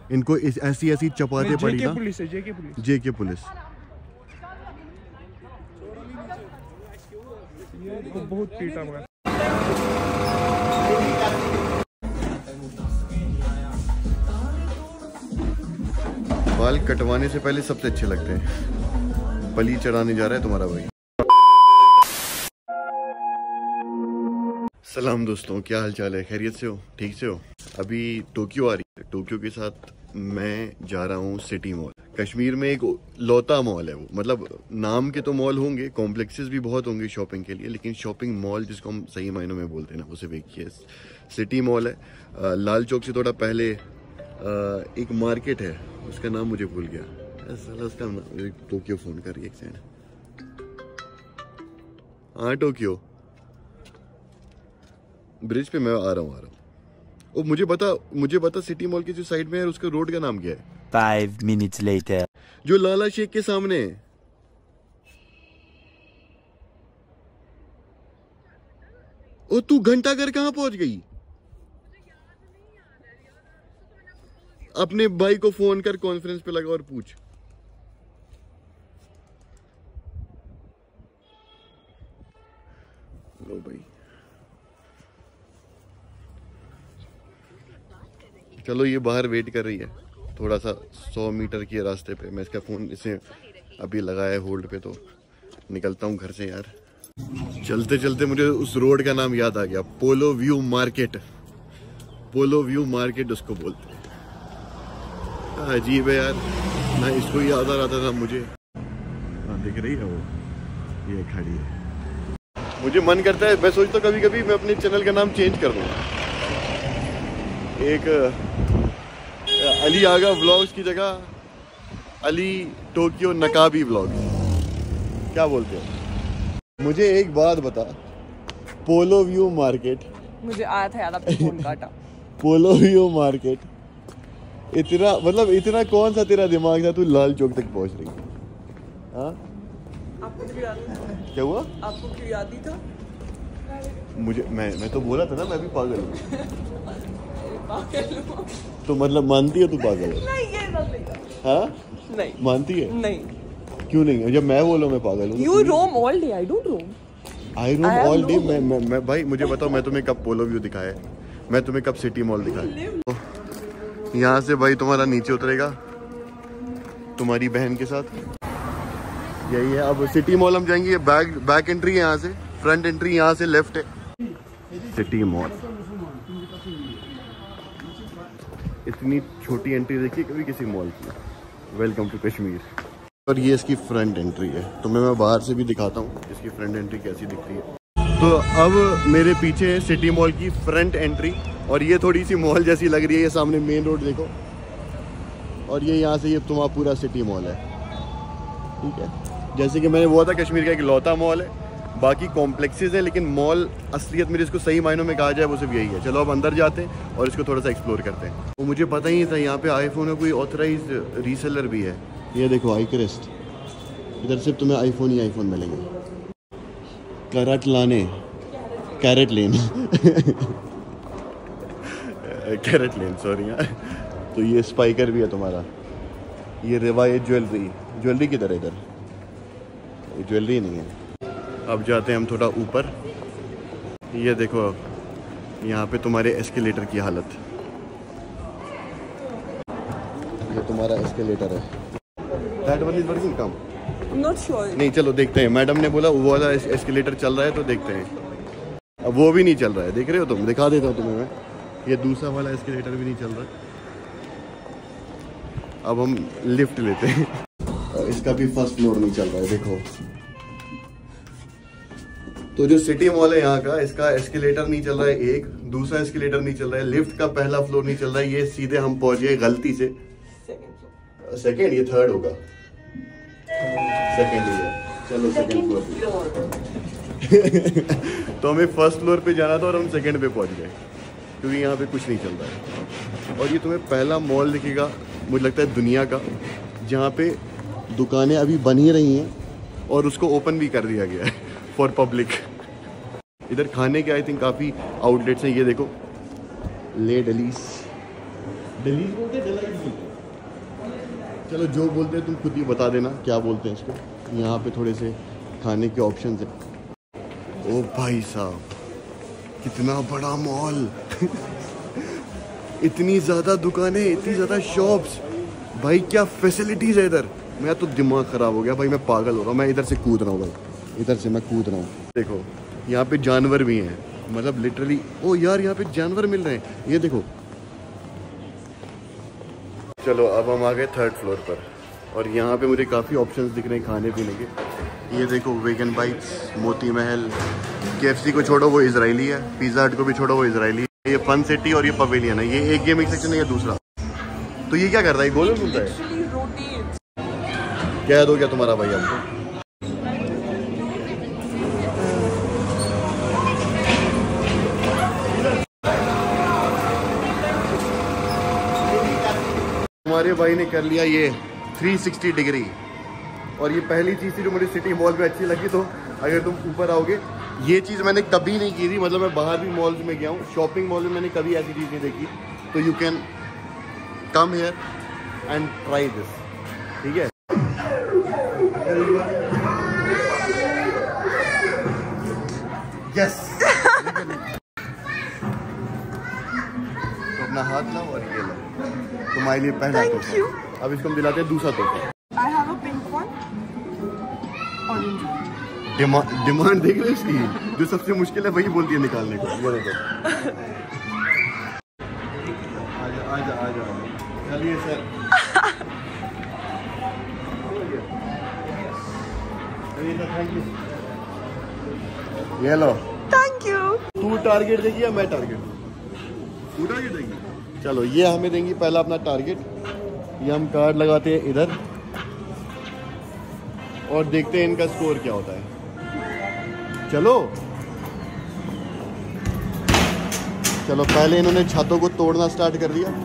इनको ऐसी ऐसी चपाते पड़ी ना। पुलिस है, जेके पुलिस। जेके पुलिस। ये बहुत पीटा मगर। बाल कटवाने से पहले सबसे अच्छे लगते हैं। बलि चढ़ाने जा रहा है तुम्हारा भाई। सलाम दोस्तों, क्या हाल चाल है? खैरियत से हो? ठीक से हो? अभी टोक्यो आ रही है। टोक्यो के साथ मैं जा रहा हूँ सिटी मॉल। कश्मीर में एक लौता मॉल है वो, मतलब नाम के तो मॉल होंगे, कॉम्प्लेक्सेस भी बहुत होंगे शॉपिंग के लिए, लेकिन शॉपिंग मॉल जिसको हम सही मायनों में बोलते हैं ना, वो सिर्फ एक ही है, सिटी मॉल है। लाल चौक से थोड़ा पहले एक मार्केट है, उसका नाम मुझे भूल गया। उसका टोक्यो फोन कर रही है, एक सेकंड। हाँ टोक्यो ब्रिज पे मैं आ रहा हूँ। ओ मुझे बता सिटी मॉल की जो साइड में है उसका रोड का नाम क्या है? 5 minutes later. जो लाला शेख के सामने है। ओ तू घंटाघर कहाँ पहुंच गई? अपने भाई को फोन कर, कॉन्फ्रेंस पे लगा और पूछ। लो भाई, चलो ये बाहर वेट कर रही है, थोड़ा सा 100 मीटर के रास्ते पे। मैं इसका फोन इसे अभी लगाया है होल्ड पे, तो निकलता हूँ घर से यार। चलते चलते मुझे उस रोड का नाम याद आ गया, Polo View market. Polo View market उसको बोलते हैं। अजीब है यार, ना इसको याद आ रहा था मुझे। हाँ दिख रही है वो, ये खड़ी है। मुझे मन करता है, मैं सोचता कभी कभी मैं अपने चैनल का नाम चेंज कर दूँ, एक अली आगा व्लॉग्स की जगह अली टोक्यो नकाबी व्लॉग्स। क्या बोलते हो? मुझे एक बात बता, पोलो व्यू मार्केट, मुझे आया था याद, आपने फोन काटा। पोलो व्यू मार्केट, इतना कौन सा तेरा दिमाग था तू लाल चौक तक पहुंच रही? हाँ आपको क्यों याद था? क्या हुआ? आपको क्यों याद ही था? मुझे मैं तो बोला था ना, मैं भी पागल हूँ। तो मतलब मानती है तू पागल है? नहीं, ये नहीं। हाँ नहीं मानती है? नहीं। क्यों नहीं? जब मैं बोलूं मैं पागल हूँ। You roam all day, I don't roam. I roam all day. मैं भाई मुझे बताओ, मैं तुम्हें कब पोलो व्यू दिखाया है? मैं तुम्हें कब सिटी मॉल दिखाया? यहाँ से भाई तुम्हारा नीचे उतरेगा तुम्हारी बहन के साथ, यही है। अब सिटी मॉल हम जाएंगे, बैक एंट्री है यहाँ से, फ्रंट एंट्री यहाँ से लेफ्ट है। सिटी मॉल, इतनी छोटी एंट्री देखी कभी किसी मॉल की? Welcome to Kashmir. और ये इसकी फ्रंट एंट्री है, तो मैं बाहर से भी दिखाता हूँ इसकी फ्रंट एंट्री कैसी दिख रही है। तो अब मेरे पीछे है सिटी मॉल की फ्रंट एंट्री, और ये थोड़ी सी मॉल जैसी लग रही है। ये सामने मेन रोड देखो, और ये यहाँ से ये तुम्हारा पूरा सिटी मॉल है, ठीक है। जैसे कि मैंने बोला था, कश्मीर का एक लौता मॉल है, बाकी कॉम्प्लेक्सेस है, लेकिन मॉल असलियत में जिसको सही मायनों में कहा जाए वो सिर्फ यही है। चलो अब अंदर जाते हैं और इसको थोड़ा सा एक्सप्लोर करते हैं। वो मुझे पता ही नहीं था यहाँ पे आईफोन का कोई ऑथराइज रीसेलर भी है। ये देखो आई क्रेस्ट, इधर सिर्फ तुम्हें आईफोन ही आईफोन मिलेंगे। करट लाने, CaratLane CaratLane, sorry यार। तो ये स्पाइकर भी है तुम्हारा, ये रिवायत ज्वेलरी किधर है? इधर ज्वेलरी नहीं है। अब जाते हैं हम थोड़ा ऊपर। ये देखो यहाँ पे तुम्हारे एस्केलेटर की हालत, ये तुम्हारा एस्केलेटर है। That one is working come? Not sure. नहीं, चलो देखते हैं। मैडम ने बोला वो वाला एस्केलेटर चल रहा है, तो देखते हैं। अब वो भी नहीं चल रहा है, देख रहे हो तुम? दिखा देता हूँ तुम्हें मैं, ये दूसरा वाला एस्केलेटर भी नहीं चल रहा है। अब हम लिफ्ट लेते हैं। इसका भी फर्स्ट फ्लोर नहीं चल रहा है, देखो। तो जो सिटी मॉल है यहाँ का, इसका एस्केलेटर नहीं चल रहा है, एक दूसरा एस्केलेटर नहीं चल रहा है, लिफ्ट का पहला फ्लोर नहीं चल रहा है। ये सीधे हम पहुंच गए गलती से सेकंड, ये थर्ड होगा, सेकंड ही है। चलो सेकंड फ्लोर तो हमें फर्स्ट फ्लोर पे जाना था और हम सेकंड पे पहुंच गए, क्योंकि यहाँ पे कुछ नहीं चल रहा है। और ये तुम्हें पहला मॉल दिखेगा मुझे लगता है दुनिया का, जहाँ पे दुकानें अभी बन ही रही हैं और उसको ओपन भी कर दिया गया है फॉर पब्लिक। इधर खाने के आई थिंक काफ़ी आउटलेट्स हैं। ये देखो, ले डलीस बोलते, चलो जो बोलते हैं तुम खुद ही बता देना क्या बोलते हैं इसको। यहाँ पे थोड़े से खाने के ऑप्शंस हैं। ओ भाई साहब कितना बड़ा मॉल इतनी ज़्यादा दुकानें, इतनी ज़्यादा शॉप्स, भाई क्या फैसिलिटीज़ है इधर। मेरा तो दिमाग ख़राब हो गया भाई, मैं पागल हो रहा हूँ। मैं इधर से कूद रहा हूँ भाई, इधर से मैं कूद रहा हूँ। देखो यहाँ पे जानवर भी हैं, मतलब लिटरली। ओ यार यहाँ पे जानवर मिल रहे हैं, ये देखो। चलो अब हम आ गए 3rd फ्लोर पर और यहाँ पे मुझे काफ़ी ऑप्शंस दिख रहे हैं खाने पीने के। ये देखो vegan bytes, Moti Mahal, KFC को छोड़ो वो इजरायली है, पिज़्ज़ा हट को भी छोड़ो वो इजरायली है, ये फन सिटी और ये पवेलियन है। ये एक गेमिंग सेक्शन है, ये दूसरा। तो ये क्या कर रहा है, गोल घूमता है। कह दो क्या तुम्हारा भाई आपको। हमारे भाई ने कर लिया ये 360 डिग्री। और ये पहली चीज़ थी जो मुझे सिटी मॉल में अच्छी लगी। तो अगर तुम ऊपर आओगे, ये चीज़ मैंने कभी नहीं की थी, मतलब मैं बाहर भी मॉल्स में गया हूँ, शॉपिंग मॉल में मैंने कभी ऐसी चीज़ नहीं देखी। तो you can come here and try this, ठीक है। यस तो अपना हाथ लाओ और ये लो, तुम्हारे लिए पहला तोहफा। अब इसको हम दिलाते हैं दूसरा तोहफा। I have a pink one. Orange. Demand देख रहे इसकी, जो सबसे मुश्किल है वही बोलती है निकालने को। ये देखो आजा आजा, चलिए सर। थैंक यू, ये लो। Thank you. तू टारगेट देगी या मैं टारगेट? तू टारगेट देगी। चलो ये हमें देंगी पहला अपना टारगेट। ये हम कार्ड लगाते हैं इधर और देखते हैं इनका स्कोर क्या होता है। चलो चलो, पहले इन्होंने छतों को तोड़ना स्टार्ट कर दिया।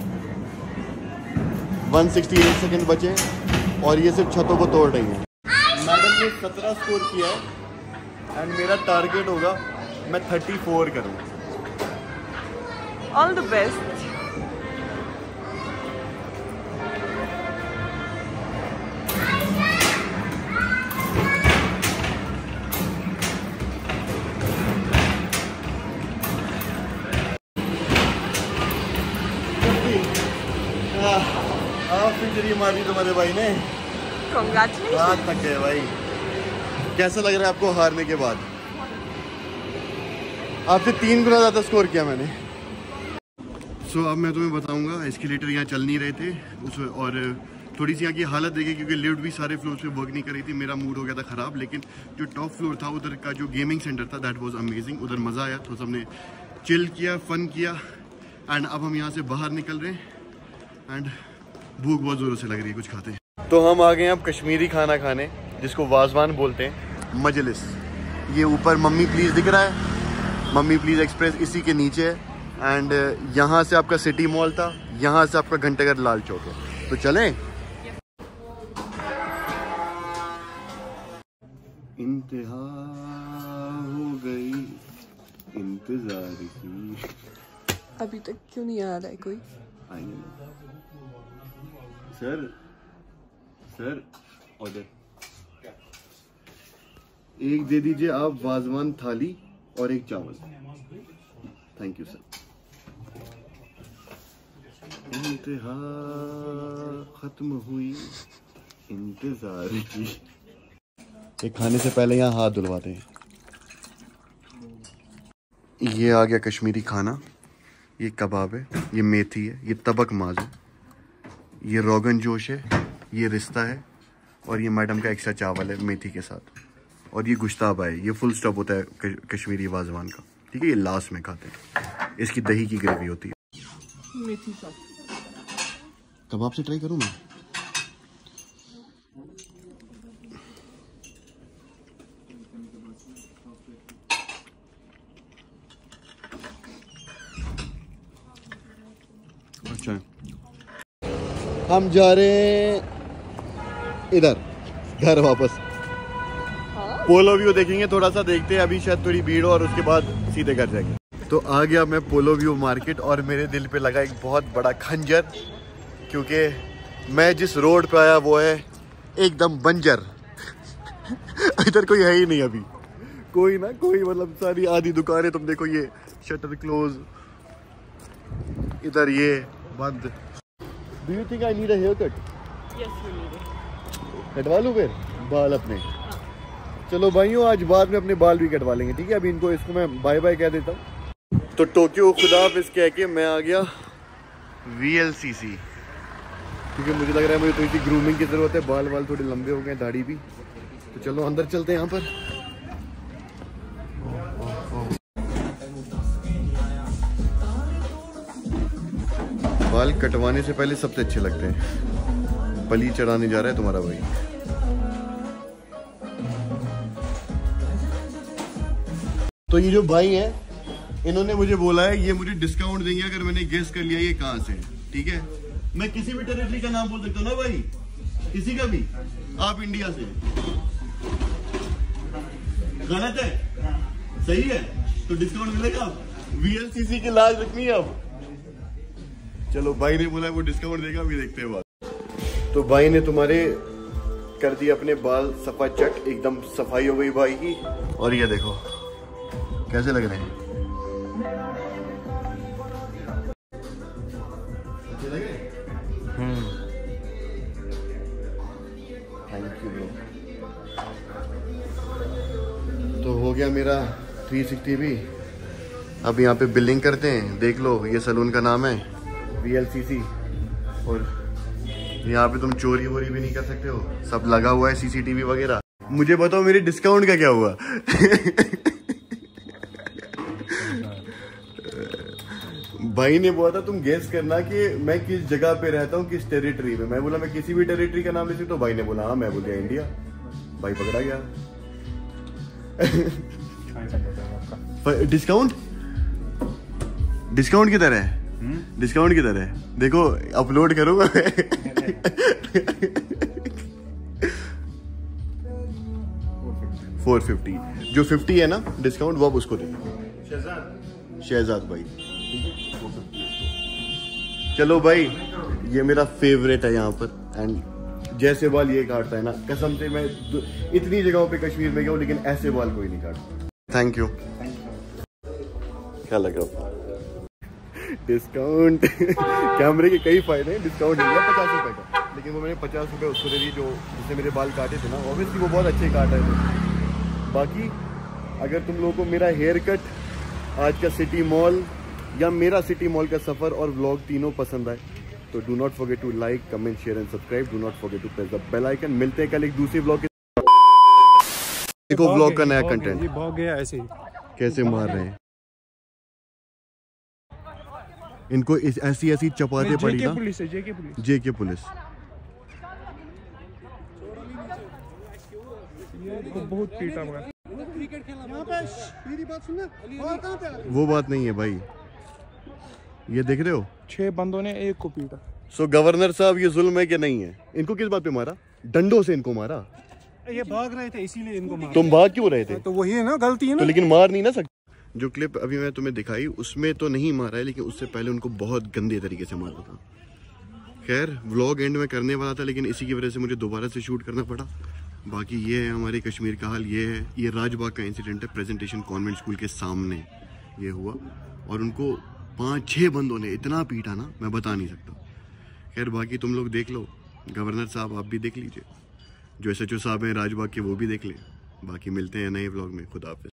168 सेकंड बचे और ये सिर्फ छतों को तोड़ रही हैं। मैडम ने 17 स्कोर किया है एंड मेरा टारगेट होगा मैं 34 करूँ। All the best. सेंचुरी मार दी तुम्हारे भाई ने। Congratulations. हाथ थक गए भाई। कैसा लग रहा है आपको हारने के बाद? आपसे 3 गुना ज़्यादा स्कोर किया मैंने। अब मैं तुम्हें बताऊंगा, एस्केलेटर यहाँ चल नहीं रहे थे और थोड़ी सी यहाँ की हालत देखी क्योंकि लिफ्ट भी सारे फ्लोर पे वर्क नहीं कर रही थी। मेरा मूड हो गया था ख़राब। लेकिन जो टॉप फ्लोर था उधर का जो गेमिंग सेंटर था दैट वाज अमेजिंग। उधर मज़ा आया, तो सबने चिल किया, फ़न किया। एंड अब हम यहाँ से बाहर निकल रहे हैं एंड भूख बहुत ज़ोरों से लग रही है, कुछ खाते हैं। तो हम आ गए हैं अब कश्मीरी खाना खाने, जिसको वाजवान बोलते हैं, मजलिस। ये ऊपर मम्मी प्लीज़ दिख रहा है, मम्मी प्लीज़ एक्सप्रेस इसी के नीचे है। एंड यहाँ से आपका सिटी मॉल था, यहाँ से आपका घंटेघर लाल चौक है। तो चलें। इंतहा हो गई इंतजार की। अभी तक क्यों नहीं आ रहा है कोई? सर सर ऑर्डर एक दे दीजिए आप, वाजवान थाली और एक चावल। Thank you sir. इंतहा खत्म हुई इंतजार की। ये खाने से पहले यहाँ हाथ धुलवाते हैं। ये आ गया कश्मीरी खाना। ये कबाब है, ये मेथी है, ये तबक माज है, ये रोगन जोश है, ये रिश्ता है और ये मैडम का एक्स्ट्रा चावल है मेथी के साथ। और ये गुश्ताबा है। ये फुल स्टॉप होता है कश्मीरी वाजवान का, ठीक है। ये लास्ट में खाते हैं। इसकी दही की ग्रेवी होती है। मेथी का कबाब से ट्राई करूँ मैं? अच्छा, हम जा रहे हैं इधर घर वापस। पोलो व्यू देखेंगे, थोड़ा सा देखते हैं, अभी शायद थोड़ी भीड़ हो और उसके बाद सीधे घर जाएंगे। तो आ गया मैं पोलो व्यू मार्केट और मेरे दिल पे लगा एक बहुत बड़ा खंजर, क्योंकि मैं जिस रोड पे आया वो है एकदम बंजर। इधर कोई है ही नहीं अभी, कोई ना कोई, मतलब सारी आधी दुकानें तुम देखो, ये शटर क्लोज, इधर ये बंद। Do you think I need a haircut? Yes, you need it. कटवा लूँ फिर बाल अपने? चलो भाइयों, आज बाद में अपने बाल भी कटवा लेंगे, ठीक है? अभी इसको मैं बाय बाय कह देता हूँ। तो टोक्यो खुदाफिज कह के मैं आ गया VLCC, क्योंकि मुझे लग रहा है मुझे थोड़ी सी ग्रूमिंग की ज़रूरत है। बाल थोड़े लंबे हो गए, दाढ़ी भी। तो चलो अंदर चलते हैं यहाँ पर। बाल कटवाने से पहले सबसे अच्छे लगते हैं। बलि चढ़ाने जा रहा है तुम्हारा भाई। तो ये जो भाई है, इन्होंने मुझे बोला है ये मुझे डिस्काउंट देंगे अगर मैंने गेस कर लिया ये कहाँ से, ठीक है? मैं किसी भी टेरिटरी का नाम बोल सकता हूँ ना भाई, किसी का भी। आप इंडिया से, गलत है? सही है तो डिस्काउंट मिलेगा। VLCC की लाज रखनी है अब। चलो भाई ने बोला वो डिस्काउंट देगा, अभी देखते हैं बात। तो भाई ने तुम्हारे कर दिए अपने बाल सफा चट, एकदम सफाई हो गई भाई की। और ये देखो कैसे लग रहे हैं, अच्छे लगे? Thank you bro. तो हो गया मेरा 360 भी। अब यहाँ पे बिलिंग करते हैं। देख लो ये सलून का नाम है VLCC, और यहाँ पे तुम चोरी वोरी भी नहीं कर सकते हो, सब लगा हुआ है CCTV वगैरह। मुझे बताओ मेरे डिस्काउंट का क्या हुआ? भाई ने बोला था तुम गेस करना कि मैं किस जगह पे रहता हूँ, किस टेरिटरी में। मैं बोला मैं किसी भी टेरिटरी का नाम ले सकता हूँ। भाई ने बोला हाँ, मैं बोल दिया इंडिया। भाई पकड़ा गया। डिस्काउंट किधर है? डिस्काउंट किधर है? देखो अपलोड करूंगा। 450, जो 50 है ना डिस्काउंट, वो अब उसको दे। शहजाद भाई, चलो भाई, ये मेरा फेवरेट है यहाँ पर। एंड जैसे बाल ये काटता है ना, कसम से मैं इतनी जगहों पे कश्मीर में गया हूँ लेकिन ऐसे बाल कोई नहीं काटता। Thank you. क्या लगा डिस्काउंट? कैमरे के कई फायदे हैं। डिस्काउंट मिल गया 50 रुपए का, लेकिन वो मैंने 50 रुपए उसको दे दिए जो जिसने मेरे बाल काटे थे ना। ऑब्वियसली वो बहुत अच्छे काटा है। तो बाकी अगर तुम लोगों को मेरा हेयर कट, आज का सिटी मॉल या मेरा सिटी मॉल का सफर और व्लॉग तीनों पसंद आए तो do not forget to like, comment, share and subscribe. Do not forget to press the bell icon. मिलते हैं कल एक दूसरी व्लॉग के। देखो व्लॉग का नया कंटेंट भाग गया ऐसे ही। कैसे मार रहे हैं इनको, ऐसी ऐसी चपाते पड़ी ना। जेके पुलिस बहुत पीटा मगर। वो बात नहीं है भाई, ये देख रहे हो 6 बंदों ने एक को पीटा। सो गवर्नर साहब ये जुल्म है कि नहीं है? इनको किस बात पे मारा? डंडों से इनको मारा। ये भाग रहे थे इसीलिए इनको मारा। तुम भाग क्यों रहे थे? तो वही है ना, गलती है ना। तो लेकिन मार नहीं ना सकते। जो क्लिप अभी मैं तुम्हें दिखाई उसमें तो नहीं मारा है, लेकिन उससे पहले उनको बहुत गंदे तरीके से मारा था। खैर व्लॉग एंड में करने वाला था, लेकिन इसी की वजह से मुझे दोबारा से शूट करना पड़ा। बाकी ये है हमारे कश्मीर का हाल। ये है, ये राजबाग का इंसिडेंट है। प्रेजेंटेशन कॉन्वेंट स्कूल के सामने ये हुआ और उनको 5-6 बंदों ने इतना पीटा ना, मैं बता नहीं सकता। खैर बाकी तुम लोग देख लो, गवर्नर साहब आप भी देख लीजिए, जो SHO साहब हैं राजबाग के वो भी देख लें। बाकी मिलते हैं नए व्लॉग में। खुदा हाफिज़।